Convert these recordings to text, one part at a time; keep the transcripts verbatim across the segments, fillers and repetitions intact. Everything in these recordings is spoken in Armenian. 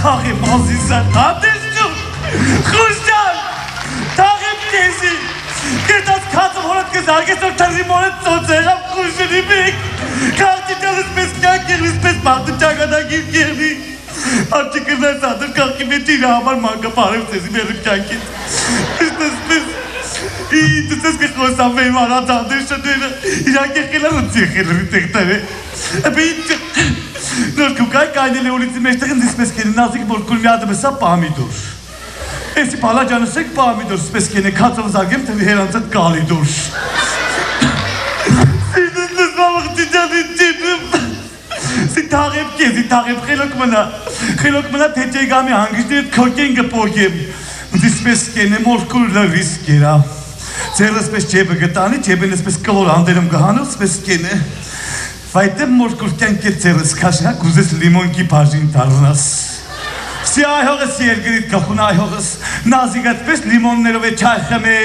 Tağım azizler, adresçun. Kuşcan. Tağım kezi. Gerçekten katım horat kız, herkes ortalığı horat soğutacağım kuşunu bek. Kalktı çalışmaz, kalkırız, baktım çakadan git geldi. Artık kızlar sandır, kalkım ettiğine amar manka parım sesi verim kanki. İşte siz, iyi siz ki koysam benim ara tandır şöyle. İran kekeler uçuyorlar tekrar. Bitti. Nur kukay kaynele ulici meştekin dispeskeni nazik bol kulmiyatı mesela pamidur. Esi pala canı sek pamidur speskeni katıl zargem tabi her anzat kalidur. Siz siz balık ticanın canım. Si tarif ki, si tarif xelok mana. Xelok mana teçegami hangisi koken gepokem. Dispeskeni molkulla riskera. Ceres spes çebe getani, çebe spes kalor anderim gahano speskeni. Faytem molkulken ketseres kaşa kuzes limon ki pajin tarnas. Siyah hoğuz yergirit kahunay hoğuz. Nazigat spes limonları ve çayxame.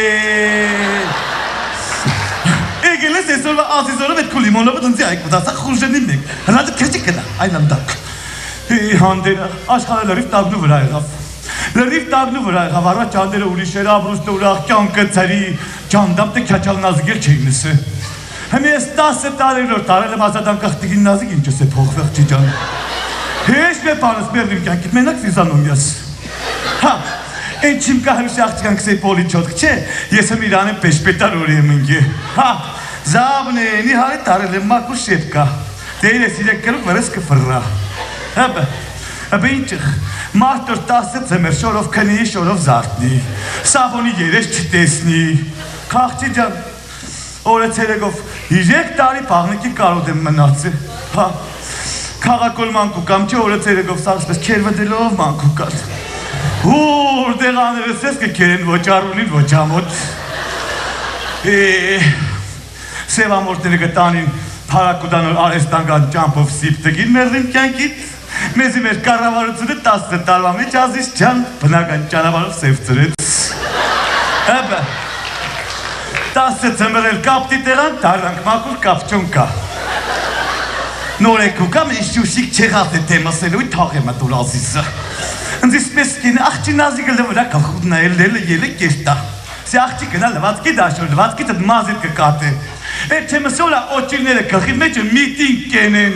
Egele sesor ve azizora ve kulimonla ve dınzi ayık budasa xurjanim mek. Hanadı keçik kena, aynan dak. Hey handera, aşkala larif tablu vray gaf. Larif tablu vray gaf, arva çandere uli şerab rusla ula kyanka tsari. Çandam te kaçal nazgir çeynisi. Hemi estas se tarelor, tarele mazadan kahtigin nazik ince se pohvek çican. Hiç me panas berlim kan gitmenak fizan umyas. Ha, en çim kahri şahçıkan kısa poli çotçe, yesem İran'ın peşpetar oraya mingi. Ha, zabne nihayet tarele makur şefka. Teyle silekkaruk vares kıfırra. Hebe, hebe inçik. Mahtur tasıp zemer şorof kaniye şorof zartni. Savoni yereş çitesni. Kahçıcan. Orada Telegov, yiyecek tari pahniki karo demmenatsi. Ha, karakol mankukam, orada Telegov sarıspes kervedelov mankukat. Uuu, degan reses ki keren voçarunil voçamot. Eee, sevam ortelegatanin parakudan arestangan jump of siptegin merlinken git. Mezimer karavarutsunu tasdı talvamı çaziş can, pınagan canavarı sevtirit. Ebe. Tasce temerel kapti teran tarank makul kapçonka. Nore kukam işçuşik çeğazı temaselu tağematul azizı. Dispeskini ahçı nazigilde vıra kahudna ellerle yelek geçta. Si ahçı kına levatki daşur levatki tad mazit kakate. E temasula oçilnere kahimece meeting kenen.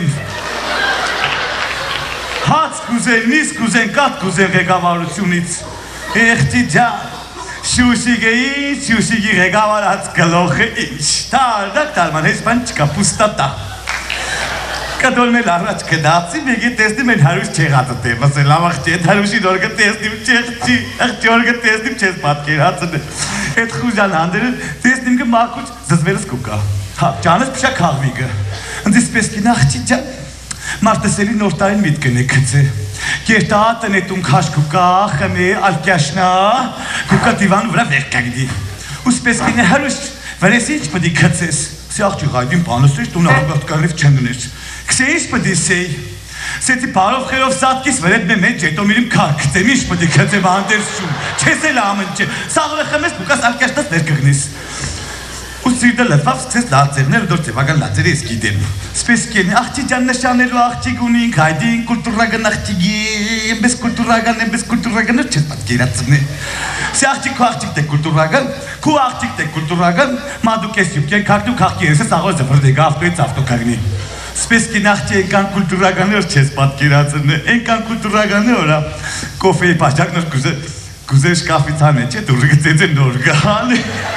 Hat kuzen, nis kuzen, kat kuzen regavarusyunitz. Ehtica. Şuşigeyi, şuşigi regavarat kalohe iç. Tardak talman hespanç kapustata. Kadolme lahraç kedatsi, begi testim en haruş çeğatı te. Mesela vakçet haruşi dorga testim çeğçi. Akçı orga testim çezpat keratını. Et xujan anderin, testim ki makuç zazveres kuka. Ha, canız pişa kahviga. Dispeski naxçican. Marteselin ortayın mitkene kıtı. Gertaat netum kaş kuka, xeme alkaşna. Kuka divan vra verkagdi. Uspeskine haruş, veresiç padi kıtsız. Siyahçı gaydim panısış, tuna agat karif çendiniz. Kseyiş padi sey. Seti parov xerov satkis veret me cetomirim kark. Demiş padi kıtı vanderşum. Çeselamınçı. Sağlı xemes bukas alkaşnas verkagnis. Usirde lefaf ses latsevner dorte vagan latseri eskidem. Speskeni ahçı canne şanelu ahçı gunin kaydin kulturagan ahçı giyim bez kulturagan em bez kulturagan çespat giratsını. Si ahçı ku ahçı te kulturagan ku ahçı te kulturagan madu kesyupken kartu kahkiyese sağol zeferde gafkayt safto kagni. Speskeni ahçı enkan kulturagan çespat giratsını. Enkan kulturagan ora kofeyi paçaknos kuze kuze şkafi tanece durgıtedin dorgani.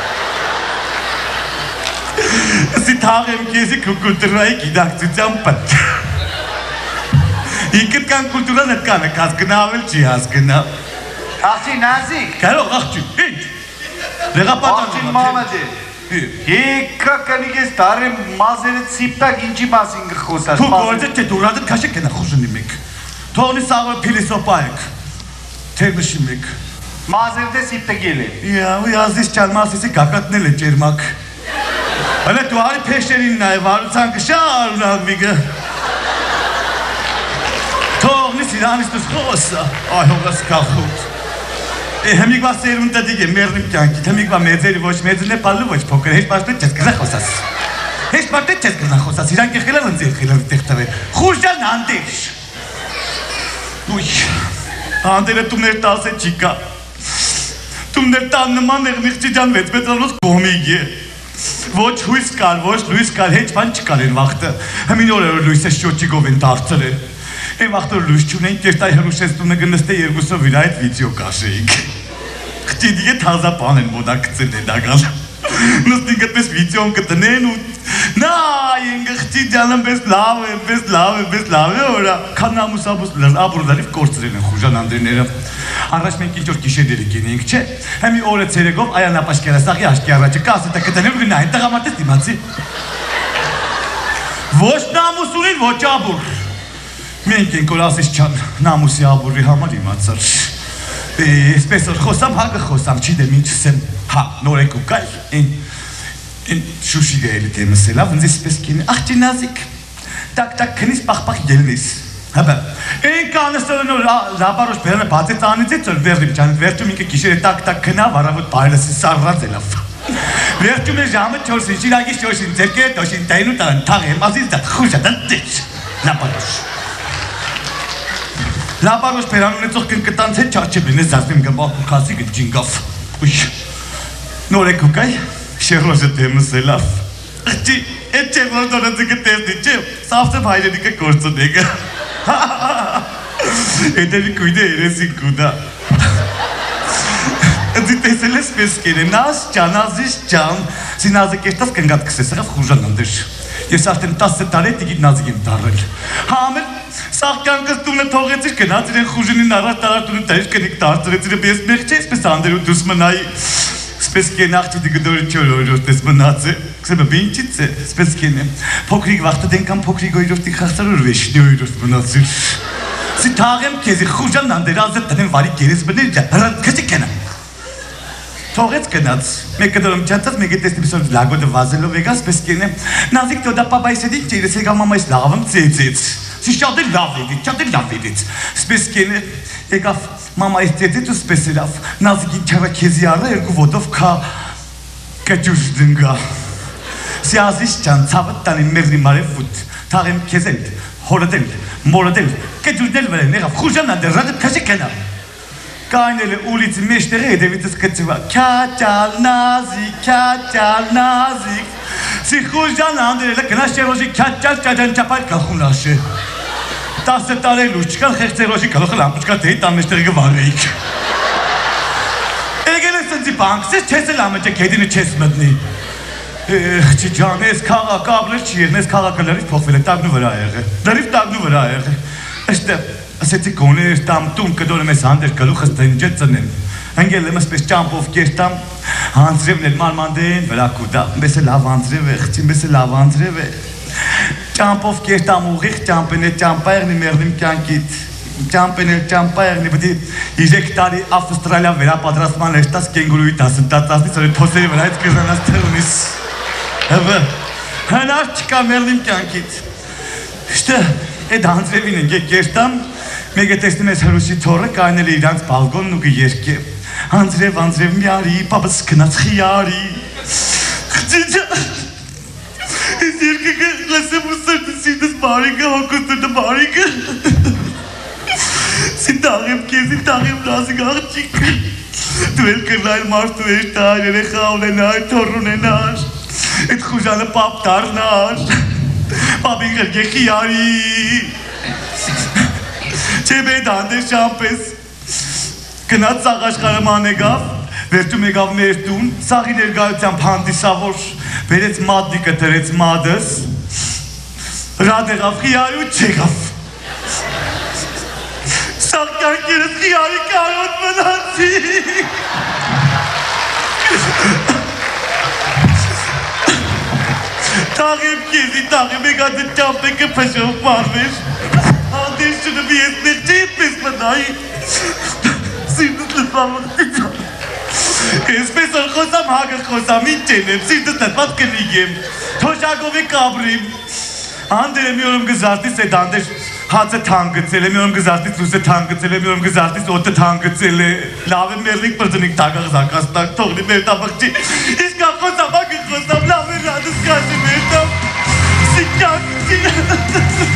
Si tarem kezi kulturayı gidak tutampat. İkit kan kultura net kana kaskınavel çiyaskına. Ahçı nazik. Karo ahçı. Hiç. Lega patan. Ahçı Muhammed'i. Hikka kanigez tarem mazeret siptak inci basingı khosas. Tu gorda te duradı kaşık kena khuşun demek. Toni sağ pilisopayak. Termişimek. Mazerde siptak gele. Ya bu yazış çalmaz sesi kakat ne lecermak. Öyle duvarı peşlerin ne var sanki şarlar bir gün. Toğni silahın üstüs kosa. Ay hoğaz kahut. E hemik var serum da dige mernim kanki. Hemik var mezeli boş mezeli pallı boş poker. Hiç başta çeskıza kosas. Hiç başta çeskıza kosas. İran ki khiların zil khiların tehtave. Khuşan andeş. Uy. Անդերը տուներ տասը չիկա։ Տուներ տան նման եղնիղջի ջան վեց մետրոնոց կոմիգ է։ Ոչ հույս կար, ոչ լույս կար, հեչ բան չկար են վաղտը։ Հմին օրերը լույսը շոճիկով են դարձել են։ Են վաղտը լույս չունեն, կերտայ հրուշեց տունը գնստե երկուսով իր այդ վիդեո կաշեինք։ Խտի դիգե թազապան են մոդակցել են ագալ։ Նստին գտպես վիդեոն կտնեն ու նա ենգխտի ջանն պես լավ է, պես լավ է, պես լավ է որա քան ամուսաբուս լաբուրդալիվ կորցրել են խուժան անդրիները առաջ մենք ինչ որ գիշերները գինենք չէ հեմի օրը ցերեկով այանապաշկերասաղի աշկի առաջը կասետը կտնեմ գնային տղամարդես դիմացի ոչ նամուս ունին ոչ աբուր մենք ենք որ ասես չան նամուսի աբուրի համար իմացար Այսպես որ խոսամ, հագը խոսամ, չի դեմ ինչ սեմ, հա, նորեք ու կայ, են շուշիգը էլի դեմս է լավ, ընձ իսպես կին, աղջի նազիկ, տակ-տակ քնիս պախ-պախ գելնիս, հաբա, են կանստորը նոր լապարոշ բերանը բացեց անից է ծոր վերդիմ ճանիտ, վերջում ինքը գիշեր է տակ-տակ քնա, վարավոտ պայրասի սարրած է լավ, վերջում է ժամը չորսին, շիրագիս չորսին, ձերկերը տոշին, տայնու տարան, թաղ եմ, ասից դա խուշա, դա դեչ, լապարոշ Լապարոշ բերան ունեցող կնկտանց հետ չարջև լինես զասնեմ գմաղ ու խասի գջինգավ Ույ, նորեք ու կայ, շերոժը դեմս է լավ Ղջի, էտ չեմ որ նորածը կտեսնի չեմ, սավսև հայրենիկը կործուն եկը Էտևի կույնը երեսին կուդա Դի տեսել ես պես կերեմ, նաս ճան, ազիս ճան Սինազը կեշտաս կնգատ կսես եղավ խուժան անդեր Ես արդեն տասը տարի տիգիտ նազիկ եմ տարել Համել Սաղ կյանքս տունը թողեցիր կնած իրեն խուժինին առաջ տարար տունը տայիշ կնիք տարծրեց իրը բես մեղ չէ սպես անդերու դուս մնայի Սպես կեն աղջի դիգդորի չոր օրորտ ես մնաց է Կսեմը բինչից է սպես կեն է Փոքրիկ վաղտը դենքան փոքրիկ օրորտի խաղցար որ վեշնի օրորտ մնացիր Սի թաղեմ կեզի խուժան անդեր ազը տնեմ վարի գերես բներ ջա հրան կսի կենա Թողեց գնաց, մեկը դորում չանցած, մեկը տեսնի պիսոր լագոդը վազելով եկա, սպես կեն է Նազիկ տոդա պապայիս էդին չիրես եկա մամայիս լավım ծեծեց Սի շատ էլ լավ էդից, շատ էլ լավ էդից Սպես կեն է եկավ մամայիս ծեծեց ու սպես էլավ Նազիկին չավա կեզի առա երկու ոտով կա կջուշ դնգա Սի ազիս չան ծավըտ տանի մեղնի մարև ոտ Թաղեմ կեզել, հորըդել, մորըդել, կջուշդել վրեն եղավ խուժան անդեր ռադըտ կաշի կենա Կայնել է ուլիցի մեջտեղը հետևիցս կծվա Քյաճալ նազիկ, քյաճալ նազիկ Սի խուժան անդրելը գնաս չերոժի քյաճալ չաջան ճապայր կալխուն աշե Տասը տարել ուշ չկալ խեղծերոժի կալխը լամպուչկա թեի տան մեջտեղը վարեիք Էգել ես ընձի բանկսես չես էլ ամեջը կեդինը չես մտնի Չի ճան ես կաղաք աբլեր չի եղն ես կաղաքը լրիվ փոխվել է տագնու վրա եղը Լրիվ տագնու վրա եղը Աշտը Ասեցի կոներ տամ տուն կդորեմ ես հանդեր կլուխս դենջը ծնեմ Հնգել եմ ասպես ճամպով կերտամ Հանձրևն էլ մարմանդեն վրա կուդա Մես է լավ անձրև է, խչի մես է լավ անձրև է Ճամպով կերտամ ուղիղ ճամպեն է ճամպայեղնի մեղնիմ կյանքիտ Ճամպեն էլ ճամպայեղնի բդի Իժեք տարի Ավստրալիա վերապադրասման էշտաս կենգուրուի տասնտացնից որ թոսերի վրա այդ կրնանաս թեղունիս Հվը Հնար չկա մեղնիմ կյանքիտ Շտը Էդ հանձրևին ենք կերտամ Մեկը տեսնում ես հրուսի թորը կայնել է իրանց բալգոնն ու կերկե Հանձրև, հանձրև միարի, պապս կնաց խիարի Խջիջա Ես երկը լսեմ ու սրտը սիրտս բարիկը, հոգուստը բարիկը Սի տաղեմ կեզի տաղեմ լազիկ աղջիկ Դու էլ կրնայր մարդու էր տար, երեխա ունենար, թոր ունենար Էդ խուժանը պապ տարնար Պապին կրկե խիարի Չէ բեդ անդեր շամպես Գնաց սաղ աշխարհման եկավ Վերջում եկավ մեր տուն Սաղի ներկայությամբ հանդիսավոր Բերեց մադնիկը դրեց մադս Ռադ եղավ խիարի ու չեղավ Սաղ կյանքերս խիարի կարոտ մնացի Տաղեմ կեզի տաղեմ եկած է ճամպեկը պշով պարվեր Անդեր շունը ես նեղ չէ պես մնայի Սիրտս լսվամըղտից Այսպես որ խոսամ հագը խոսամ ինչ չենեմ Սիրտս նտված կնիգեմ Թոշակով է կաբրիմ Անդեր է մի օրում գզարտիս է դանդեր Հացը թանգծել է, մի օրում գզարտից լուսը թանգծել է, մի օրում գզարտից օտը թանգծել է Լավ է մերնիկ պրծնիկ տագաղ զակաստակ թողնի մեր տապղջի Իսկ կա խոսամ հագը խոսամ լավ է ռադս կաշի մեր տապ Սի կյանք չի